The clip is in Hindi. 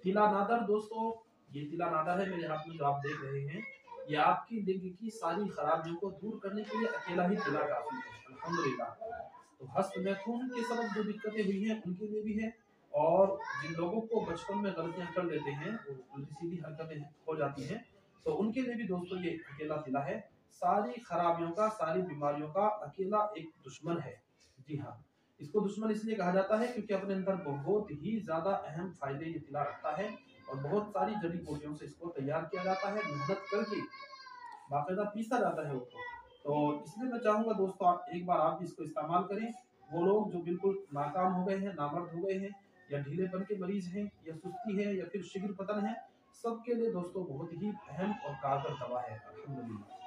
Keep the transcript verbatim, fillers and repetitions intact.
तिला नादर दोस्तों, ये तिला नादर है मेरे हाथ में जो आप देख रहे हैं। ये आपकी लिंग की सारी खराबियों को दूर करने के लिए अकेला ही तिला काफी है, अल्हम्दुलिल्लाह। तो हस्त मैथुन के सबब जो दिक्कतें हुई हैं उनके लिए भी है, और जिन लोगों को बचपन में गलतियां कर लेते हैं, वो उल्टी सीधी हरकतें हो जाती हैं, तो उनके लिए भी दोस्तों ये अकेला तिला है। सारी खराबियों का, सारी बीमारियों का अकेला एक दुश्मन है। जी हाँ, इसको दुश्मन इसलिए कहा जाता है क्योंकि अपने अंदर बहुत ही ज्यादा अहम फायदे ये तिला रखता है, और बहुत सारी जड़ी बूटियों से इसको तैयार किया जाता है, मेहनत करके बाकायदा पीसा जाता है उसको। तो इसलिए मैं चाहूंगा दोस्तों, आप एक बार आप भी इसको इस्तेमाल करें। वो लोग जो बिल्कुल नाकाम हो गए हैं, नामर्द हो गए हैं, या ढीलेपन के मरीज हैं, या सुस्ती है, या फिर शीघ्र पतन है, सबके लिए दोस्तों बहुत ही अहम और कारगर दवा है, अल्हम्दुलिल्लाह।